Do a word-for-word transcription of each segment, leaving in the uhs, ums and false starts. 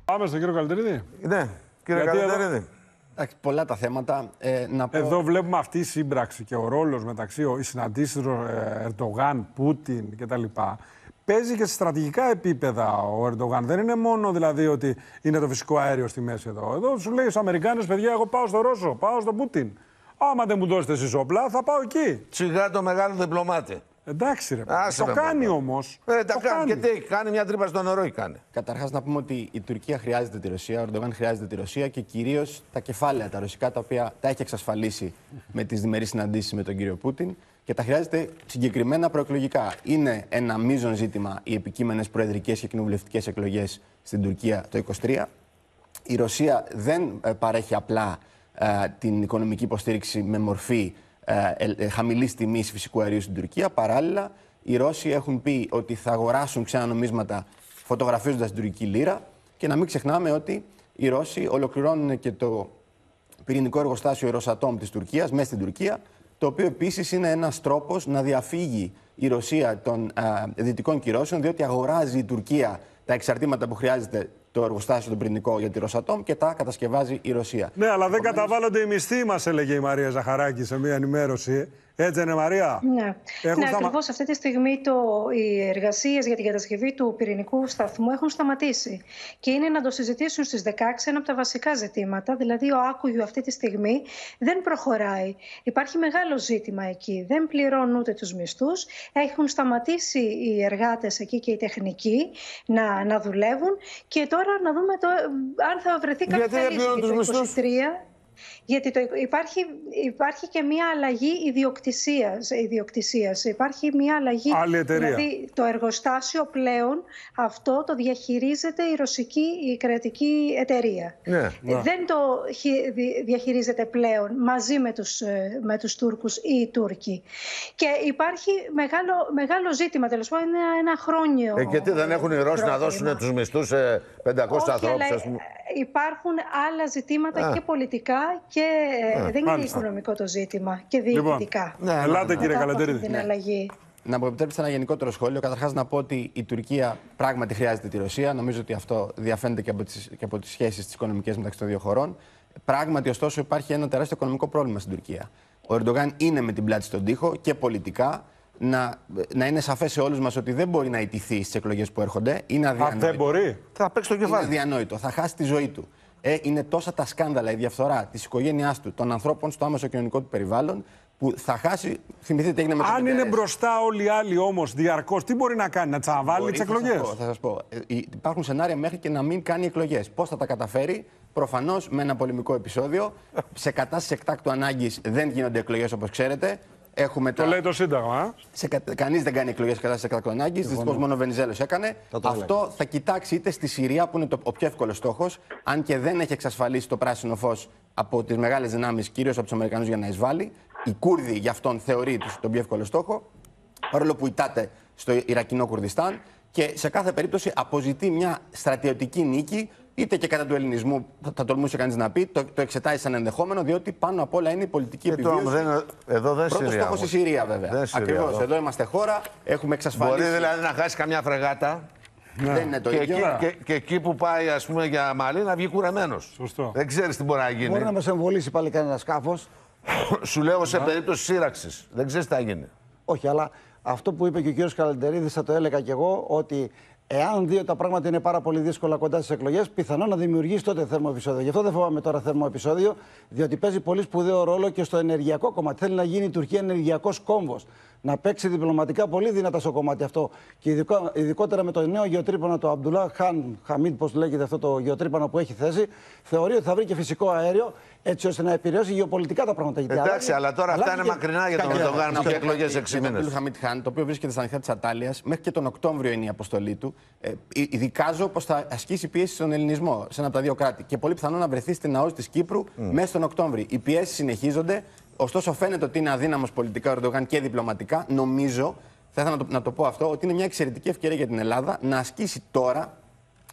Πάμε στον κύριο Καλαντερίδη. Ναι, κύριε Καλαντερίδη. Εντάξει, πολλά τα θέματα. Ε, να πω... Εδώ βλέπουμε αυτή η σύμπραξη και ο ρόλος μεταξύ οι συναντήσεις Ερντογάν, Πούτιν κτλ. Παίζει και σε στρατηγικά επίπεδα ο Ερντογάν. Δεν είναι μόνο δηλαδή ότι είναι το φυσικό αέριο στη μέση εδώ. Εδώ σου λέει στους Αμερικάνους, παιδιά, εγώ πάω στο Ρώσο, πάω στον Πούτιν. Άμα δεν μου δώσετε εσείς όπλα, θα πάω εκεί. Σιγά το μεγάλο διπλωμάτι. Εντάξει, ρε. Άσε το με κάνει μόνο. όμως. Ε, τα το κάνει. κάνει. Και τι έχει κάνει, μια τρύπα στο νερό έχει κάνει. Καταρχάς, να πούμε ότι η Τουρκία χρειάζεται τη Ρωσία, ο Ερντογάν χρειάζεται τη Ρωσία και κυρίως τα κεφάλαια τα ρωσικά, τα οποία τα έχει εξασφαλίσει με τις διμερείς συναντήσεις με τον κύριο Πούτιν και τα χρειάζεται συγκεκριμένα προεκλογικά. Είναι ένα μείζον ζήτημα οι επικείμενες προεδρικές και κοινοβουλευτικές εκλογές στην Τουρκία το είκοσι τρία. Η Ρωσία δεν παρέχει απλά ε, την οικονομική υποστήριξη με μορφή ε, ε, χαμηλής τιμής φυσικού αερίου στην Τουρκία. Παράλληλα, οι Ρώσοι έχουν πει ότι θα αγοράσουν ξένα νομίσματα φωτογραφίζοντας την τουρκική λίρα και να μην ξεχνάμε ότι οι Ρώσοι ολοκληρώνουν και το πυρηνικό εργοστάσιο Ρωσατόμ της Τουρκίας μέσα στην Τουρκία, το οποίο επίσης είναι ένας τρόπος να διαφύγει η Ρωσία των α, δυτικών κυρώσεων, διότι αγοράζει η Τουρκία τα εξαρτήματα που χρειάζεται το εργοστάσιο τον πυρηνικό για τη Ρωσατόμ και τα κατασκευάζει η Ρωσία. Ναι, αλλά δεν Επομένως... καταβάλλονται οι μισθοί μας, έλεγε η Μαρία Ζαχαράκη σε μια ενημέρωση. Έτσι είναι, Μαρία. Ναι, ναι σταμα... ακριβώς αυτή τη στιγμή το, οι εργασίες για την κατασκευή του πυρηνικού σταθμού έχουν σταματήσει. Και είναι να το συζητήσουν στις δεκαέξι ένα από τα βασικά ζητήματα. Δηλαδή, ο άκουγιου αυτή τη στιγμή δεν προχωράει. Υπάρχει μεγάλο ζήτημα εκεί. Δεν πληρώνουν ούτε τους μισθούς. Έχουν σταματήσει οι εργάτες εκεί και οι τεχνικοί να, να δουλεύουν. Και τώρα να δούμε το, αν θα βρεθεί κάποια λύση για το είκοσι τρία. Γιατί το, υπάρχει, υπάρχει και μια αλλαγή ιδιοκτησίας, ιδιοκτησίας. Υπάρχει μια αλλαγή. Άλλη εταιρεία. Δηλαδή το εργοστάσιο πλέον αυτό το διαχειρίζεται η ρωσική, η κρατική εταιρεία. Ναι, ναι. Δεν το διαχειρίζεται πλέον μαζί με τους, με τους Τούρκους ή οι Τούρκοι. Και υπάρχει μεγάλο, μεγάλο ζήτημα, τέλος πάντων, είναι ένα χρόνιο. Ε, και τι δεν έχουν οι Ρώσοι πρόβλημα. Να δώσουν τους μισθούς σε πεντακόσιους ανθρώπους, ας πούμε. Υπάρχουν άλλα ζητήματα Α. και πολιτικά και Α. δεν είναι Μάλιστα. οικονομικό το ζήτημα και διοικητικά. Λοιπόν, ναι, ελάτε κύριε Καλαντερίδη. Την αλλαγή. Να μου επιτρέψετε ένα γενικότερο σχόλιο. Καταρχάς να πω ότι η Τουρκία πράγματι χρειάζεται τη Ρωσία. Νομίζω ότι αυτό διαφαίνεται και από τις, και από τις σχέσεις τις οικονομικές μεταξύ των δύο χωρών. Πράγματι, ωστόσο, υπάρχει ένα τεράστιο οικονομικό πρόβλημα στην Τουρκία. Ο Ερντογάν είναι με την πλάτη στον τοίχο και πολιτικά. Να, να είναι σαφές σε όλους μας ότι δεν μπορεί να ιτηθεί στις εκλογές που έρχονται. Είναι αδιανόητο. Α, δεν μπορεί. Θα παίξει το κεφάλι. Είναι αδιανόητο. Θα χάσει τη ζωή του. Ε, είναι τόσα τα σκάνδαλα, η διαφθορά της οικογένειάς του, των ανθρώπων στο άμεσο κοινωνικό του περιβάλλον, που θα χάσει. Θυμηθείτε τι έγινε με το Αν είναι μπροστά όλοι οι άλλοι όμως διαρκώς, τι μπορεί να κάνει, να τσαβάλει τις εκλογές. Θα σας πω. Ε, υπάρχουν σενάρια μέχρι και να μην κάνει εκλογές. Πώς θα τα καταφέρει, προφανώς με ένα πολεμικό επεισόδιο. Σε κατάσταση εκτάκτου ανάγκης δεν γίνονται εκλογές όπως ξέρετε. Έχουμε το τα... λέει το Σύνταγμα. Κα... Κανείς δεν κάνει εκλογές σε κατάσταση εκτάκτου ανάγκης. Δυστυχώς μόνο ο Βενιζέλος έκανε. Αυτό θα κοιτάξει είτε στη Συρία, που είναι το... ο πιο εύκολος στόχος, αν και δεν έχει εξασφαλίσει το πράσινο φως από τις μεγάλες δυνάμεις, κυρίως από τους Αμερικανούς, για να εισβάλλει. Οι Κούρδοι για αυτόν θεωρεί τον πιο εύκολο στόχο, παρόλο που ητάται στο Ιρακινό Κουρδιστάν. Και σε κάθε περίπτωση αποζητεί μια στρατιωτική νίκη, είτε και κατά του ελληνισμού, θα, θα τολμούσε κανείς να πει, το, το εξετάζει σαν ενδεχόμενο, διότι πάνω απ' όλα είναι η πολιτική επιβίωση. Δεν, εδώ δεν Πρώτος Συρία. στόχος η Συρία, βέβαια. Ακριβώς. Εδώ. εδώ είμαστε χώρα, έχουμε εξασφαλίσει. Μπορεί δηλαδή να χάσει καμιά φρεγάτα. Ναι. Δεν είναι το και ίδιο. Εκεί, και, και εκεί που πάει, ας πούμε, για Μαλή να βγει κουρεμένος. Σωστό. Δεν ξέρεις τι μπορεί να γίνει. Μπορεί να μας εμβολήσει πάλι κανένα σκάφος. Σου λέω σε περίπτωση σύραξης. Δεν ξέρεις τι θα γίνει. Όχι, αλλά αυτό που είπε και ο κύριος Καλαντερίδης, θα το έλεγα κι εγώ, ότι εάν δει ότι τα πράγματα είναι πάρα πολύ δύσκολα κοντά στις εκλογές, πιθανόν να δημιουργήσει τότε θέρμο επεισόδιο. Γι' αυτό δεν φοβάμαι τώρα θέρμο επεισόδιο, διότι παίζει πολύ σπουδαίο ρόλο και στο ενεργειακό κομμάτι. Θέλει να γίνει η Τουρκία ενεργειακός κόμβος. Να παίξει διπλωματικά πολύ δυνατά στο κομμάτι αυτό. Και ειδικό, ειδικότερα με το νέο γεωτρύπανο, το Αμπτουλάχ Χαν Χαμίντ, πώς λέγεται αυτό το γεωτρύπανο που έχει θέσει, θεωρεί ότι θα βρει και φυσικό αέριο, έτσι ώστε να επηρεάσει γεωπολιτικά τα πράγματα. Εντάξει, αλλά τώρα αυτά είναι μακρινά για τον Ερντογάν που έχει εκλογές έξι μήνες. Ο Χαμίντ Χαν, το οποίο βρίσκεται στα νυχτά της Ατάλειας, μέχρι και τον Οκτώβριο είναι η αποστολή του. Ε, ειδικάζω πως θα ασκήσει πίεση στον ελληνισμό σε ένα από τα δύο κράτη. Και πολύ πιθανό να βρεθεί στην ΑΟΣ της Κύπρου mm. μέσα στον Οκτώβριο. Οι πιέσεις συνεχίζονται. Ωστόσο, φαίνεται ότι είναι αδύναμος πολιτικά ο Ερντογάν και διπλωματικά. Νομίζω, θα ήθελα να το, να το πω αυτό, ότι είναι μια εξαιρετική ευκαιρία για την Ελλάδα να ασκήσει τώρα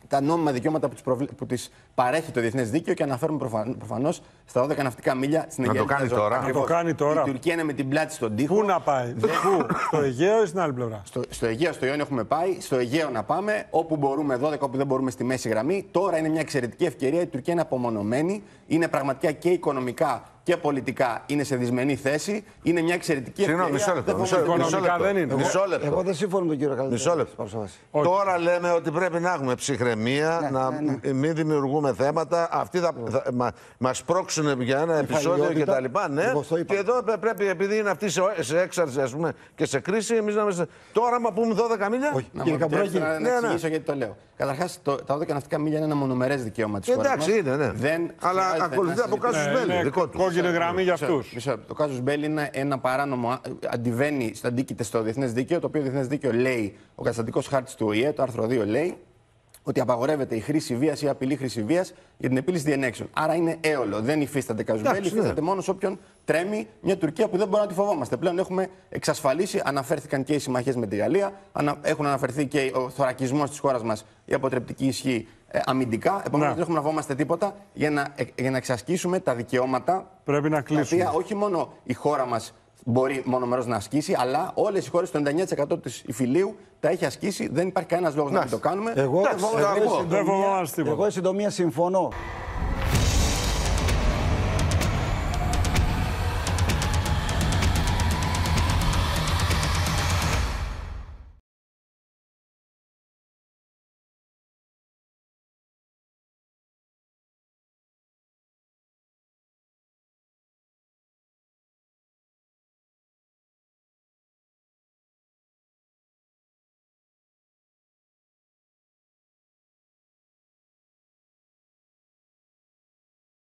τα νόμιμα δικαιώματα που τις, προβλ... που τις παρέχει το διεθνές δίκαιο και αναφέρουμε προφαν... προφανώς στα δώδεκα ναυτικά μίλια στην Αιγαία. Να το κάνει τώρα. Να το κάνει τώρα. Η Τουρκία είναι με την πλάτη στον τοίχο. Πού να πάει, πού, στο Αιγαίο ή στην άλλη πλευρά? Στο, στο Αιγαίο, στο Ιόνιο έχουμε πάει. Στο Αιγαίο να πάμε. Όπου μπορούμε, δώδεκα, όπου δεν μπορούμε στη μέση γραμμή. Τώρα είναι μια εξαιρετική ευκαιρία. Η Τουρκία είναι απομονωμένη. Είναι πραγματικά και οικονομικά και πολιτικά είναι σε δυσμενή θέση. Είναι μια εξαιρετική ευκαιρία. Μισό λεπτό. Μισό λεπτό. Οικονομικά δεν είναι. Μισό λεπτό. Εγώ δεν συμφωνώ με τον κύριο Καλντέρη. Μισό λεπτό. Τώρα λέμε ότι πρέπει να έχουμε ψυχραιμία, Ναι, να ναι, ναι. μην δημιουργούμε θέματα. Αυτοί θα, θα μα, μας πρόξουν για ένα επεισόδιο κτλ. Ναι. Και εδώ πρέπει, επειδή είναι αυτοί σε, σε έξαρση ας πούμε, και σε κρίση, εμείς να είμαστε. Τώρα, μα πούμε δώδεκα μίλια. Όχι, να, Κύριε μου επιτρέψετε Καμπράκη, να, να ναι, εξηγήσω ναι. γιατί το λέω. Καταρχάς, τα δώδεκα ναυτικά μίλια είναι ένα μονομερές δικαίωμα της χώρας Εντάξει, μας. είναι, ναι. Δεν Αλλά χρειάζεται ακολουθεί να από κάσους συζητήσουμε. μπέλη. Είναι Δικό του. κόκκινη γραμμή για Μισό- αυτούς. μισό λεπτό. Το κάζους μπέλη είναι ένα παράνομο, α, αντιβαίνει, αντίκειται στο διεθνές δίκαιο, το οποίο διεθνές δίκαιο λέει, ο καταστατικός χάρτης του Ο Η Ε, το άρθρο δύο λέει, ότι απαγορεύεται η χρήση βίας ή απειλή χρήση βίας για την επίλυση διενέξεων. Άρα είναι έολο. Δεν υφίσταται καζουμπέλη, Εντάξει, υφίσταται ναι. μόνο σε όποιον τρέμει μια Τουρκία που δεν μπορούμε να τη φοβόμαστε. Πλέον έχουμε εξασφαλίσει, αναφέρθηκαν και οι συμμαχίες με τη Γαλλία, ανα, έχουν αναφερθεί και ο θωρακισμός της χώρας μας, η αποτρεπτική ισχύ ε, αμυντικά. Επομένως, δεν έχουμε να φοβόμαστε τίποτα για να, ε, για να εξασκήσουμε τα δικαιώματα. Πρέπει να Τα κλείσουμε. οποία όχι μόνο η χώρα μας μπορεί μονομερώς να ασκήσει, αλλά όλες οι χώρες, το ενενήντα εννέα τοις εκατό της υφηλίου, τα έχει ασκήσει. Δεν υπάρχει κανένας λόγος να μην το κάνουμε. Εγώ, Εντάξει, εγώ, εγώ- εν συντομία- δεν φοβόμαστε τίποτα. εγώ εν συντομία συμφωνώ.